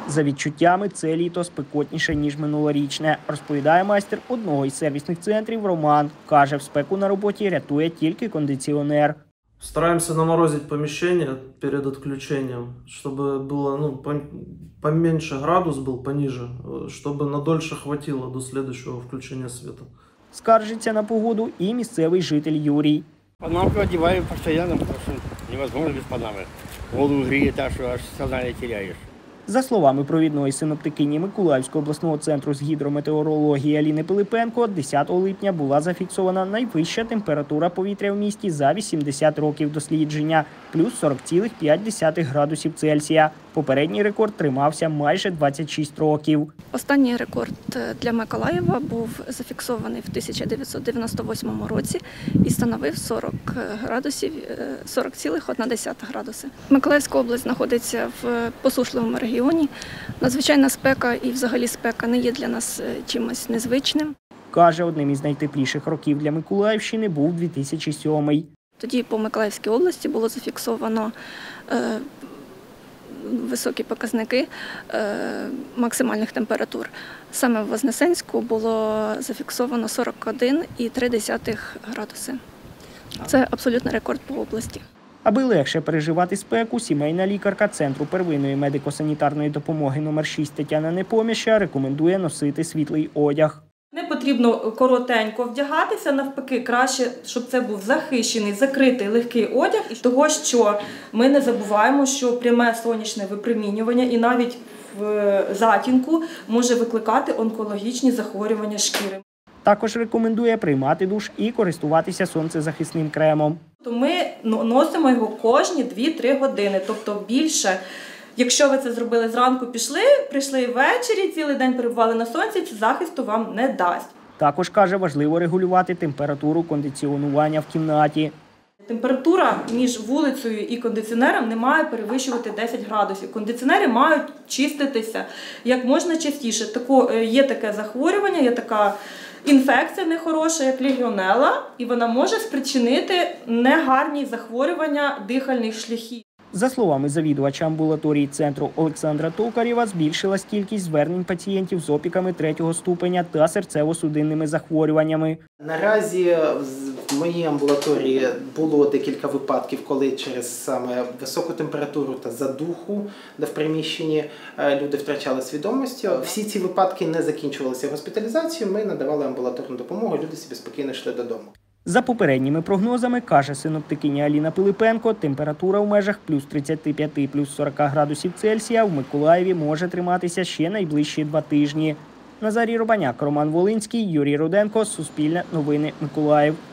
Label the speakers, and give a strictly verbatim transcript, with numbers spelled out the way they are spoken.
Speaker 1: За відчуттями, це літо спекотніше, ніж минулорічне, розповідає майстер одного із сервісних центрів Роман. Каже, в спеку на роботі рятує тільки кондиціонер.
Speaker 2: Стараемся наморозить помещение перед отключением, чтобы было ну, поменьше градус был, пониже, чтобы надольше хватило до следующего включения света.
Speaker 1: Скаржиться на погоду і місцевий житель Юрій.
Speaker 3: Панамку одеваю постоянно, потому что невозможно без панамы. Голову греет так, что аж сознание теряешь.
Speaker 1: За словами провідної синоптикині Миколаївського обласного центру з гідрометеорології Аліни Пилипенко, десятого липня була зафіксована найвища температура повітря в місті за вісімдесят років дослідження – плюс сорок цілих п'ять десятих градусів Цельсія. Попередній рекорд тримався майже двадцять шість років.
Speaker 4: Останній рекорд для Миколаєва був зафіксований в тисяча дев'ятсот дев'яносто восьмому році і становив сорок градусів, сорок цілих одна десята градуси. Миколаївська область знаходиться в посушливому регіоні. Надзвичайна спека і взагалі спека не є для нас чимось незвичним.
Speaker 1: Каже, одним із найтепліших років для Миколаївщини був дві тисячі сьомий.
Speaker 4: Тоді по Миколаївській області було зафіксовано е, високі показники е, максимальних температур. Саме в Вознесенську було зафіксовано сорок один цілих три десятих градуси. Це абсолютний рекорд по області.
Speaker 1: Аби легше переживати спеку, сімейна лікарка Центру первинної медико-санітарної допомоги номер шість Тетяна Непоміща рекомендує носити світлий одяг.
Speaker 5: Не потрібно коротенько вдягатися, навпаки, краще, щоб це був захищений, закритий, легкий одяг. Того, що ми не забуваємо, що пряме сонячне випромінювання і навіть в затінку може викликати онкологічні захворювання шкіри.
Speaker 1: Також рекомендує приймати душ і користуватися сонцезахисним кремом.
Speaker 5: Ми носимо його кожні дві-три години, тобто більше. Якщо ви це зробили зранку, пішли, прийшли ввечері, цілий день перебували на сонці, це захисту вам не дасть.
Speaker 1: Також, каже, важливо регулювати температуру кондиціонування в кімнаті.
Speaker 5: Температура між вулицею і кондиціонером не має перевищувати десять градусів. Кондиціонери мають чиститися як можна частіше. Тако, є таке захворювання, є така інфекція нехороша, як легіонела, і вона може спричинити негарні захворювання дихальних шляхів.
Speaker 1: За словами завідувача амбулаторії центру Олександра Токарєва, збільшилась кількість звернень пацієнтів з опіками третього ступеня та серцево-судинними захворюваннями.
Speaker 6: Наразі в моїй амбулаторії було декілька випадків, коли через саме високу температуру та задуху в приміщенні люди втрачали свідомість. Всі ці випадки не закінчувалися госпіталізацією, ми надавали амбулаторну допомогу, люди собі спокійно йшли додому.
Speaker 1: За попередніми прогнозами, каже синоптикиня Аліна Пилипенко, температура в межах плюс тридцяти п'яти – плюс сорока градусів Цельсія в Миколаєві може триматися ще найближчі два тижні. Назарій Рубаняк, Роман Волинський, Юрій Руденко, Суспільне новини, Миколаїв.